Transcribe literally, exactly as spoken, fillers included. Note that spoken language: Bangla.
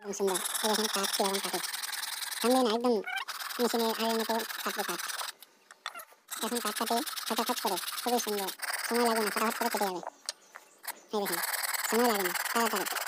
সুন্দর। এই দেখেন কাঠ কিরকম কাটে। সামনে না একদম মেশিনের আয়ের মতো কাটবে কাঠ। এখন কাঠ কাটে ফটাফট করে, খুবই সুন্দর। সময় লাগে না, ফটাফট করে কেটে যাবে। এই দেখেন, সময় লাগে না, তাড়াতাড়ি।